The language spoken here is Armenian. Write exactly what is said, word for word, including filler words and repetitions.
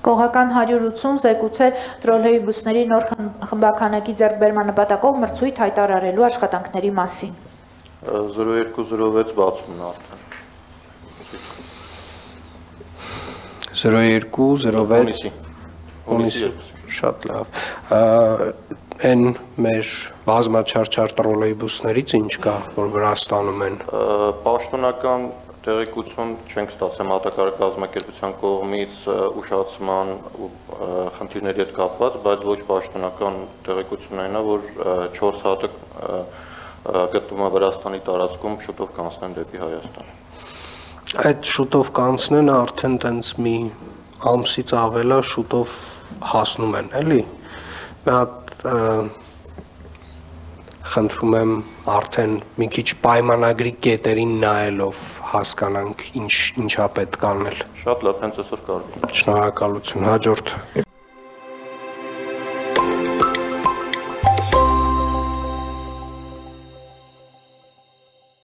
Կողական հարյուր ութսուն զեկուցել տրոլեի բուսների նոր խմբականակի ձեռքբերման նպատակով մրցույթ հայտարարելու աշխատանքների մասին։ զրո երկու զրո վեց բացումն արդեն։ զրո երկու զրո վեց հունիսի շատ լավ։ Այն մեր բազմաչարչար տրոլեյբուսներից ինչ կա, որ Վրաստանում են։ Պաշտոնական տեղեկություն չենք ստացել մատակարար կազմակերպության կողմից ուշացման ու խնդիրների հետ կապված, բայց ոչ պաշտոնական տեղեկությունն այն է, որ չորս հատը գտնվում է Վրաստանի տարածքում, շուտով կանցնեն դեպի Հայաստան։ Այդ շուտով կանցնեն արդեն տենց մի ամսից ավելա շուտով հասնում են, էլի։ Մի հատ խնդրում եմ արդեն մի քիչ պայմանագրի կետերին նայելով հասկանանք ինչ ինչա պետք անել։ Շատ լավ, հենց այսօր կարծում եմ։ Շնորհակալություն, հաջորդ